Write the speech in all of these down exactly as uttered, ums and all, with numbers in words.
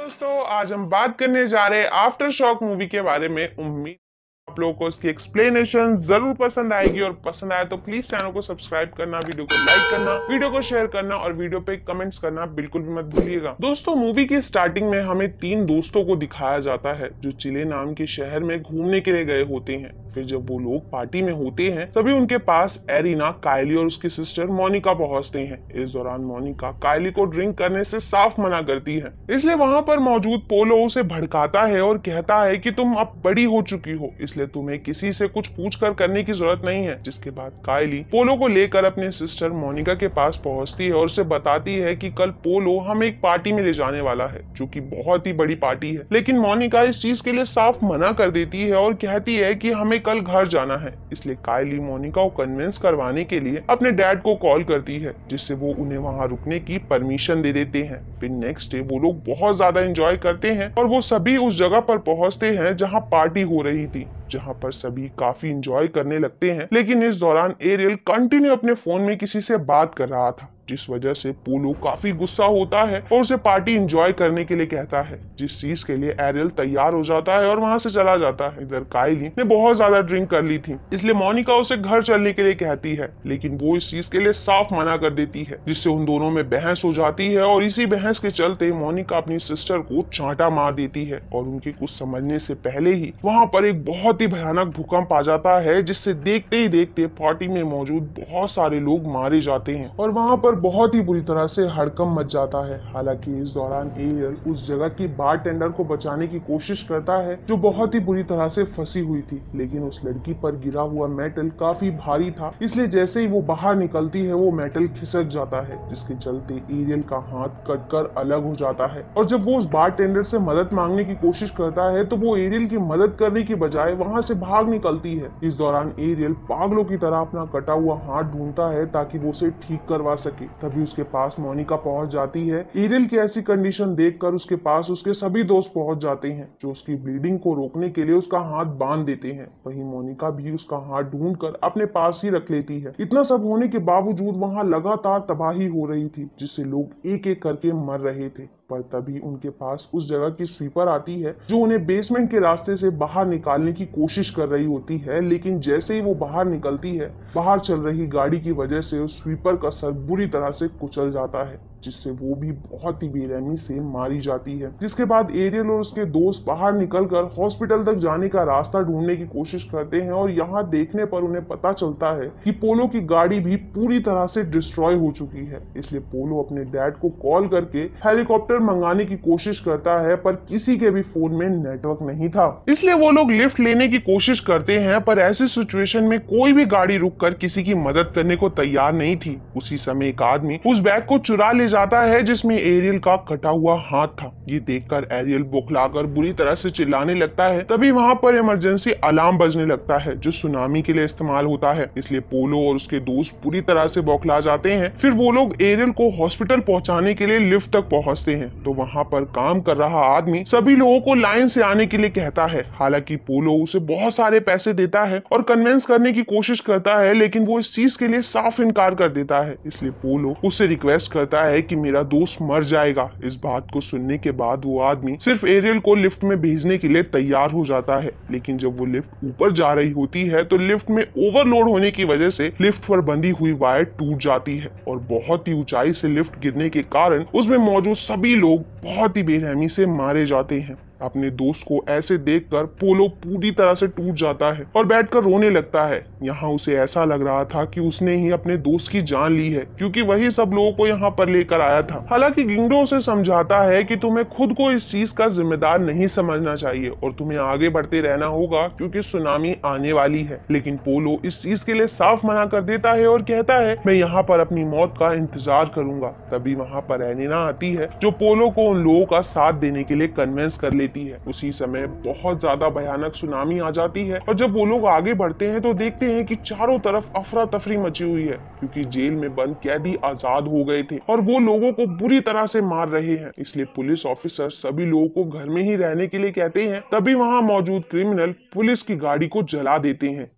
दोस्तों, आज हम बात करने जा रहे हैं आफ्टर शॉक मूवी के बारे में। उम्मीद आप लोगों को इसकी एक्सप्लेनेशन जरूर पसंद आएगी और पसंद आए तो प्लीज चैनल को सब्सक्राइब करना, वीडियो को लाइक करना, वीडियो को शेयर करना और वीडियो पे कमेंट्स करना बिल्कुल भी मत भूलिएगा। दोस्तों, मूवी की स्टार्टिंग में हमें तीन दोस्तों को दिखाया जाता है जो चिले नाम के शहर में घूमने के लिए गए होते हैं। फिर जब वो लोग पार्टी में होते हैं तभी उनके पास एरिना, कायली और उसकी सिस्टर मोनिका पहुंचते हैं। इस दौरान मोनिका कायली को ड्रिंक करने से साफ मना करती है, इसलिए वहां पर मौजूद पोलो उसे भड़काता है और कहता है कि तुम अब बड़ी हो चुकी हो, इसलिए तुम्हें किसी से कुछ पूछ कर करने की जरूरत नहीं है। जिसके बाद कायली पोलो को लेकर अपने सिस्टर मोनिका के पास पहुंचती है और उसे बताती है कि कल पोलो हमें एक पार्टी में ले जाने वाला है जो कि बहुत ही बड़ी पार्टी है। लेकिन मोनिका इस चीज के लिए साफ मना कर देती है और कहती है कि हमें कल घर जाना है। इसलिए कायली मोनिका को कन्विंस करवाने के लिए अपने डैड को कॉल करती है, जिससे वो उन्हें वहां रुकने की परमिशन दे देते हैं। फिर नेक्स्ट डे वो लोग बहुत ज्यादा एंजॉय करते हैं और वो सभी उस जगह पर पहुंचते हैं जहां पार्टी हो रही थी, जहां पर सभी काफी एंजॉय करने लगते हैं। लेकिन इस दौरान एरियल कंटिन्यू अपने फोन में किसी से बात कर रहा था, जिस वजह से पोलो काफी गुस्सा होता है और उसे पार्टी एंजॉय करने के लिए कहता है, जिस चीज के लिए एरियल तैयार हो जाता है और वहां से चला जाता है। इधर कायली ने बहुत ज्यादा ड्रिंक कर ली थी, इसलिए मोनिका उसे घर चलने के लिए कहती है, लेकिन वो इस चीज के लिए साफ मना कर देती है, जिससे उन दोनों में बहस हो जाती है। और इसी बहस के चलते मोनिका अपनी सिस्टर को चांटा मार देती है और उनके कुछ समझने से पहले ही वहां पर एक बहुत ही भयानक भूकंप आ जाता है, जिससे देखते ही देखते पार्टी में मौजूद बहुत सारे लोग मारे जाते हैं और वहां पर बहुत ही बुरी तरह से हड़कंप मच जाता है। हालांकि इस दौरान एरियल उस जगह की बारटेंडर को बचाने की कोशिश करता है जो बहुत ही बुरी तरह से फंसी हुई थी, लेकिन उस लड़की पर गिरा हुआ मेटल काफी भारी था, इसलिए जैसे ही वो बाहर निकलती है वो मेटल खिसक जाता है, जिसके चलते एरियल का हाथ कटकर अलग हो जाता है। और जब वो उस बारटेंडर से मदद मांगने की कोशिश करता है तो वो एरियल की मदद करने की बजाय वहां से भाग निकलती है। इस दौरान एरियल पागलों की तरह अपना कटा हुआ हाथ ढूंढता है ताकि वो उसे ठीक करवा सके। तभी उसके पास मोनिका पहुंच जाती है। एरियल की ऐसी कंडीशन देखकर उसके पास उसके सभी दोस्त पहुंच जाते हैं, जो उसकी ब्लीडिंग को रोकने के लिए उसका हाथ बांध देते हैं। वहीं मोनिका भी उसका हाथ ढूंढकर अपने पास ही रख लेती है। इतना सब होने के बावजूद वहां लगातार तबाही हो रही थी, जिससे लोग एक एक करके मर रहे थे। पर तभी उनके पास उस जगह की स्वीपर आती है जो उन्हें बेसमेंट के रास्ते से बाहर निकालने की कोशिश कर रही होती है। लेकिन जैसे ही वो बाहर निकलती है, बाहर चल रही गाड़ी की वजह से उस स्वीपर का सर बुरी तरह से कुचल जाता है, जिससे वो भी बहुत ही बेरहमी से मारी जाती है। जिसके बाद एरियल और उसके दोस्त बाहर निकलकर हॉस्पिटल तक जाने का रास्ता ढूंढने की कोशिश करते हैं और यहाँ देखने पर उन्हें पता चलता है कि पोलो की गाड़ी भी पूरी तरह से डिस्ट्रॉय हो चुकी है। इसलिए पोलो अपने डैड को कॉल करके हेलीकॉप्टर मंगाने की कोशिश करता है, पर किसी के भी फोन में नेटवर्क नहीं था। इसलिए वो लोग लिफ्ट लेने की कोशिश करते हैं, पर ऐसी सिचुएशन में कोई भी गाड़ी रुककर किसी की मदद करने को तैयार नहीं थी। उसी समय एक आदमी उस बैग को चुरा ले जाता है जिसमें एरियल का कटा हुआ हाथ था। ये देखकर एरियल बौखलाकर बुरी तरह से चिल्लाने लगता है। तभी वहां पर इमरजेंसी अलार्म बजने लगता है जो सुनामी के लिए इस्तेमाल होता है। इसलिए पोलो और उसके दोस्त पूरी तरह से बौखला जाते हैं। फिर वो लोग एरियल को हॉस्पिटल पहुंचाने के लिए लिफ्ट तक पहुंचते हैं, तो वहां पर काम कर रहा आदमी सभी लोगों को लाइन से आने के लिए कहता है। हालांकि पोलो उसे बहुत सारे पैसे देता है और कन्विंस करने की कोशिश करता है, लेकिन वो इस चीज के लिए साफ इनकार कर देता है। इसलिए पोलो उससे रिक्वेस्ट करता है कि मेरा दोस्त मर जाएगा। इस बात को सुनने के बाद वो आदमी सिर्फ एरियल को लिफ्ट में भेजने के लिए तैयार हो जाता है। लेकिन जब वो लिफ्ट ऊपर जा रही होती है तो लिफ्ट में ओवरलोड होने की वजह से लिफ्ट पर बंधी हुई वायर टूट जाती है और बहुत ही ऊंचाई से लिफ्ट गिरने के कारण उसमें मौजूद सभी लोग बहुत ही बेरहमी से मारे जाते हैं। अपने दोस्त को ऐसे देखकर पोलो पूरी तरह से टूट जाता है और बैठकर रोने लगता है। यहाँ उसे ऐसा लग रहा था कि उसने ही अपने दोस्त की जान ली है, क्योंकि वही सब लोगों को यहाँ पर लेकर आया था। हालांकि गिंगडो उसे समझाता है कि तुम्हें खुद को इस चीज का जिम्मेदार नहीं समझना चाहिए और तुम्हें आगे बढ़ते रहना होगा, क्योंकि सुनामी आने वाली है। लेकिन पोलो इस चीज के लिए साफ मना कर देता है और कहता है, मैं यहाँ पर अपनी मौत का इंतजार करूंगा। तभी वहाँ पर एनिना आती है जो पोलो को उन लोगों का साथ देने के लिए कन्विंस कर लेती है। उसी समय बहुत ज्यादा भयानक सुनामी आ जाती है और जब वो लोग आगे बढ़ते हैं तो देखते हैं कि चारों तरफ अफरा तफरी मची हुई है, क्योंकि जेल में बंद कैदी आजाद हो गए थे और वो लोगों को बुरी तरह से मार रहे हैं। इसलिए पुलिस ऑफिसर सभी लोगों को घर में ही रहने के लिए कहते हैं। तभी वहां मौजूद क्रिमिनल पुलिस की गाड़ी को जला देते हैं,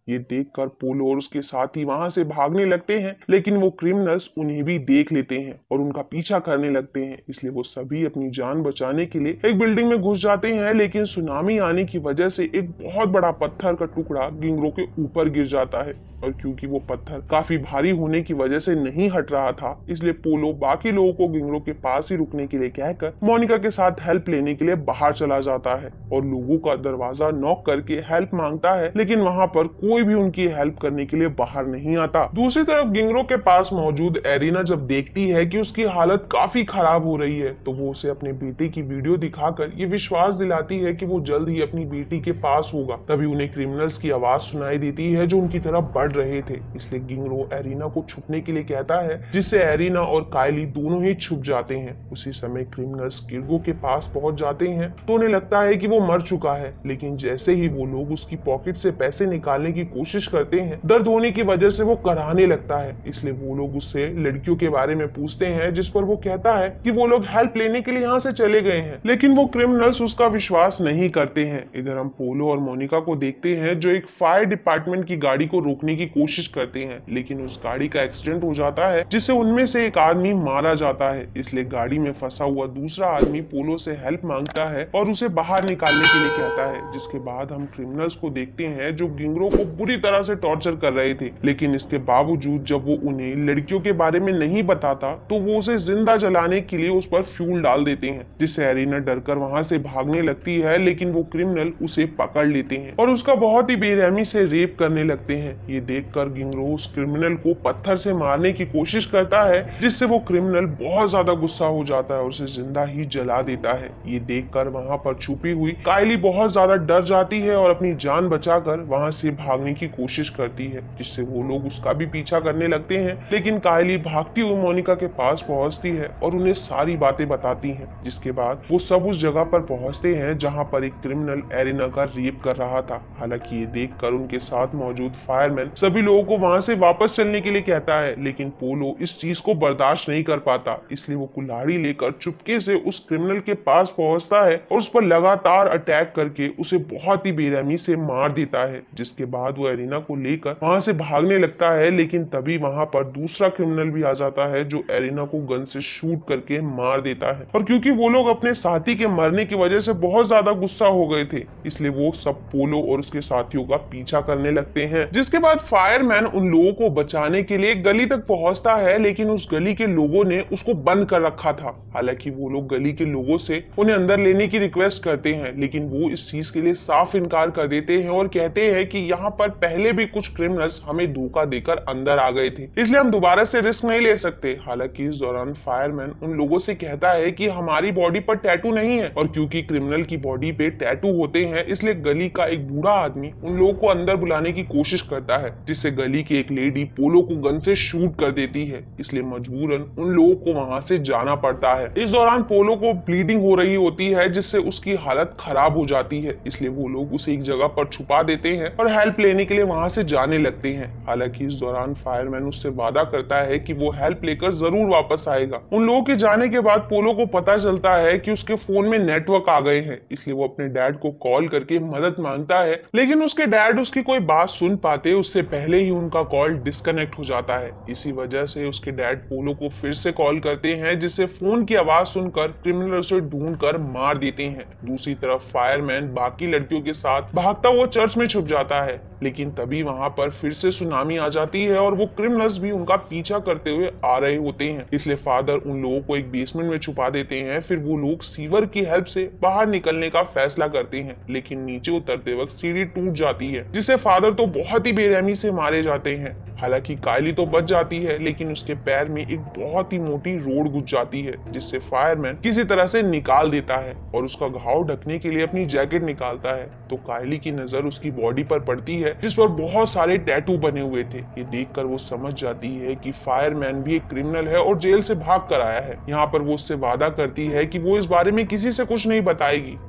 ये देखकर पोलो और उसके साथी वहां से भागने लगते हैं, लेकिन वो क्रिमिनल्स उन्हें भी देख लेते हैं और उनका पीछा करने लगते हैं। इसलिए वो सभी अपनी जान बचाने के लिए एक बिल्डिंग में घुस जाते हैं, लेकिन सुनामी आने की वजह से एक बहुत बड़ा पत्थर का टुकड़ा गिंगरो के ऊपर गिर जाता है और क्योंकि वो पत्थर काफी भारी होने की वजह से नहीं हट रहा था, इसलिए पोलो बाकी लोगों को गिंगरो के पास ही रुकने के लिए कहकर मोनिका के साथ हेल्प लेने के लिए बाहर चला जाता है और लोगों का दरवाजा नॉक करके हेल्प मांगता है, लेकिन वहां पर कोई भी उनकी हेल्प करने के लिए बाहर नहीं आता। दूसरी तरफ गिंगरो के पास मौजूद एरिना जब देखती है कि उसकी हालत काफी खराब हो रही है, तो वो उसे अपने बेटे की वीडियो दिखाकर ये विश्वास दिलाती है कि वो जल्द ही अपनी बेटी के पास होगा। तभी उन्हें क्रिमिनल्स की आवाज सुनाई देती है जो उनकी तरफ बढ़ रहे थे, इसलिए गिंगरो एरिना को छुपने के लिए कहता है, जिससे एरिना और कायली दोनों ही छुप जाते हैं। उसी समय क्रिमिनल्स गिंगरो के पास पहुंच जाते हैं तो उन्हें लगता है कि वो मर चुका है, लेकिन जैसे ही वो लोग उसकी पॉकेट से पैसे निकालने की कोशिश करते हैं, दर्द होने की वजह से वो कराहने लगता है। इसलिए वो लोग उससे लड़कियों के बारे में पूछते हैं, जिस पर वो कहता है कि वो लोग हेल्प लेने के लिए यहाँ से चले गए हैं, लेकिन वो क्रिमिनल्स उसका विश्वास नहीं करते हैं। इधर हम पोलो और मोनिका को देखते हैं जो एक फायर डिपार्टमेंट की गाड़ी को रोकने की कोशिश करते हैं, लेकिन उस गाड़ी का एक्सीडेंट हो जाता है जिससे उनमें से एक आदमी मारा जाता है। इसलिए गाड़ी में फंसा हुआ दूसरा आदमी पोलो से हेल्प मांगता है और उसे बाहर निकालने के लिए कहता है, जिसके बाद हम क्रिमिनल्स को देखते हैं जो गिंगरो को बुरी तरह से टॉर्चर कर रहे थे, लेकिन इसके बावजूद जब वो उन्हें लड़कियों के बारे में नहीं बताता तो वो उसे जिंदा जलाने के लिए उस पर फ्यूल डाल देते हैं, जिससे एरिना डरकर वहां से भागने लगती है, लेकिन वो क्रिमिनल उसे पकड़ लेते हैं और उसका बहुत ही बेरहमी से रेप करने लगते हैं। ये देखकर गिंगरो उस क्रिमिनल को पत्थर से मारने की कोशिश करता है, जिससे वो क्रिमिनल बहुत ज्यादा गुस्सा हो जाता है और उसे जिंदा ही जला देता है। ये देखकर वहां पर छुपी हुई कायली बहुत ज्यादा डर जाती है और अपनी जान बचाकर वहां से भागने की कोशिश करती है, जिससे वो लोग उसका भी पीछा करने लगते हैं, लेकिन कायली भागती हुई मोनिका के पास पहुंचती है और उन्हें सारी बातें बताती है, जिसके बाद वो सब उस जगह पर पहुंचते हैं जहां पर एक क्रिमिनल एरिना का रेप कर रहा था। हालांकि ये देखकर उनके साथ मौजूद फायरमैन सभी लोगों को वहां से वापस चलने के लिए कहता है, लेकिन पोलो इस चीज को बर्दाश्त नहीं कर पाता, इसलिए वो कुल्हाड़ी लेकर चुपके से उस क्रिमिनल के पास पहुंचता है और उस पर लगातार अटैक करके उसे बहुत ही बेरहमी से मार देता है, जिसके बाद वो एरिना को लेकर वहां से भागने लगता है, लेकिन तभी वहां पर दूसरा क्रिमिनल भी आ जाता है जो एरिना को गन से शूट करके मार देता है। और क्योंकि वो लोग अपने साथी के मरने की वजह से बहुत ज्यादा गुस्सा हो गए थे, इसलिए वो सब पोलो और उसके साथियों का पीछा करने लगते हैं। जिसके बाद फायरमैन उन लोगों को बचाने के लिए गली तक पहुंचता है, लेकिन उस गली के लोगों ने उसको बंद कर रखा था। हालांकि वो लोग गली के लोगों से उन्हें अंदर लेने की रिक्वेस्ट करते हैं, लेकिन वो इस चीज के लिए साफ इनकार कर देते हैं और कहते हैं कि यहाँ पर पहले भी कुछ क्रिमिनल्स हमें धोखा देकर अंदर आ गए थे, इसलिए हम दोबारा से रिस्क नहीं ले सकते। हालांकि इस दौरान फायरमैन उन लोगों से कहता है कि हमारी बॉडी पर टैटू नहीं है, और क्योंकि क्रिमिनल की बॉडी पे टैटू होते हैं, इसलिए गली का एक बूढ़ा आदमी उन लोगों को अंदर बुलाने की कोशिश करता है, जिससे गली की एक लेडी पोलो को गन से शूट कर देती है। इसलिए मजबूरन उन लोगों को वहां से जाना पड़ता है। इस दौरान पोलो को ब्लीडिंग हो रही होती है, जिससे उसकी हालत खराब हो जाती है, इसलिए वो लोग उसे एक जगह पर छुपा देते हैं और हेल्प लेने के लिए वहां से जाने लगते हैं। हालांकि इस दौरान फायरमैन उससे वादा करता है कि वो हेल्प लेकर जरूर वापस आएगा। उन लोगों के जाने के बाद पोलो को पता चलता है कि उसके फोन में नेटवर्क आ गए हैं, इसलिए वो अपने डैड को कॉल करके मदद मांगता है, लेकिन उसके डैड उसकी कोई बात सुन पाते उससे पहले ही उनका कॉल डिस्कनेक्ट हो जाता है। इसी वजह से उसके डैड पोलो को फिर से कॉल करते हैं, जिससे फोन की आवाज सुनकर क्रिमिनल उसे ढूंढ कर मार देते हैं। दूसरी तरफ फायरमैन बाकी लड़कियों के साथ भागता हुआ चर्च में छुप जाता है, लेकिन तभी वहां पर फिर से सुनामी आ जाती है और वो क्रिमिनल्स भी उनका पीछा करते हुए आ रहे होते हैं। इसलिए फादर उन लोगों को एक बेसमेंट में छुपा देते हैं। फिर वो लोग सीवर की हेल्प से बाहर निकलने का फैसला करते हैं, लेकिन नीचे उतरते वक्त सीढ़ी टूट जाती है, जिससे फादर तो बहुत ही बेरहमी से मारे जाते हैं। हालांकि कायली तो बच जाती है, लेकिन उसके पैर में एक बहुत ही मोटी रोड घुस जाती है, जिससे फायरमैन किसी तरह से निकाल देता है और उसका घाव ढकने के लिए अपनी जैकेट निकालता है, तो कायली की नजर उसकी बॉडी पर पड़ती है, जिस पर बहुत सारे टैटू बने हुए थे। ये देखकर वो समझ जाती है कि फायरमैन भी एक क्रिमिनल है और जेल से भाग कर आया है। यहाँ पर वो उससे वादा करती है कि वो इस बारे में किसी से कुछ नहीं बताएगी,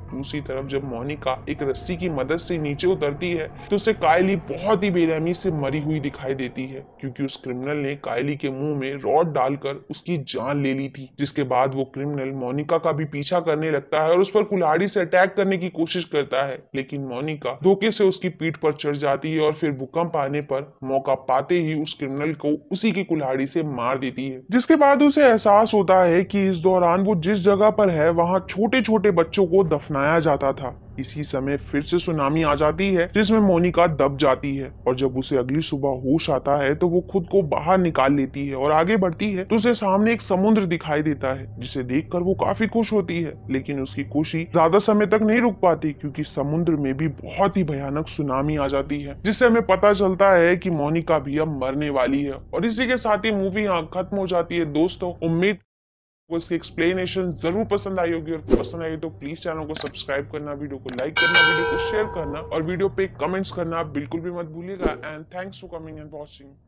दूसरी तरफ जब मोनिका एक रस्सी की मदद से नीचे उतरती है तो उसे कायली बहुत ही बेरहमी से मरी हुई दिखाई देती है, क्योंकि उस क्रिमिनल ने कायली के मुंह में रॉड डालकर उसकी जान ले ली थी। जिसके बाद वो क्रिमिनल मोनिका का भी पीछा करने लगता है और उस पर कुल्हाड़ी से अटैक करने की कोशिश करता है, लेकिन मोनिका धोखे से उसकी पीठ पर चढ़ जाती है और फिर भूकंप आने पर मौका पाते ही उस क्रिमिनल को उसी की कुल्हाड़ी से मार देती है। जिसके बाद उसे एहसास होता है कि इस दौरान वो जिस जगह पर है वहां छोटे छोटे बच्चों को दफनाया जाता था। इसी समय फिर से सुनामी आ जाती है जिसमें मोनिका दब जाती है और जब उसे अगली सुबह होश आता है तो वो खुद को बाहर निकाल लेती है और आगे बढ़ती है तो उसे सामने एक समुद्र दिखाई देता है, जिसे देखकर वो काफी खुश होती है। लेकिन उसकी खुशी ज्यादा समय तक नहीं रुक पाती, क्योंकि समुद्र में भी बहुत ही भयानक सुनामी आ जाती है, जिससे हमें पता चलता है कि मोनिका भी अब मरने वाली है। और इसी के साथ ही मूवी यहाँ खत्म हो जाती है। दोस्तों, उम्मीद को इसकी एक्सप्लेनेशन जरूर पसंद आई होगी, और पसंद आई तो प्लीज चैनल को सब्सक्राइब करना, वीडियो को लाइक करना, वीडियो को शेयर करना और वीडियो पे कमेंट्स करना बिल्कुल भी मत भूलिएगा। And thanks for coming and watching.